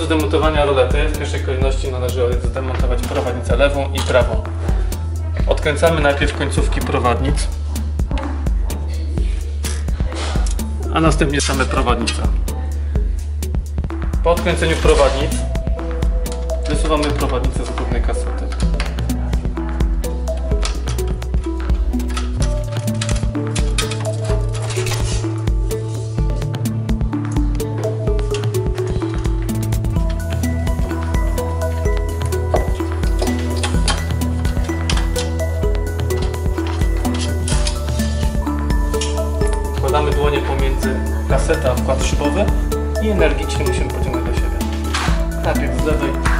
zdemontowania rolety w pierwszej kolejności należy zdemontować prowadnicę lewą i prawą. Odkręcamy najpierw końcówki prowadnic, a następnie same prowadnice. Po odkręceniu prowadnic wysuwamy prowadnicę z górnej kasety. Wkładamy dłonie pomiędzy kasetę a wkład szybowy i energicznie musimy pociągnąć do siebie. Najpierw z lewej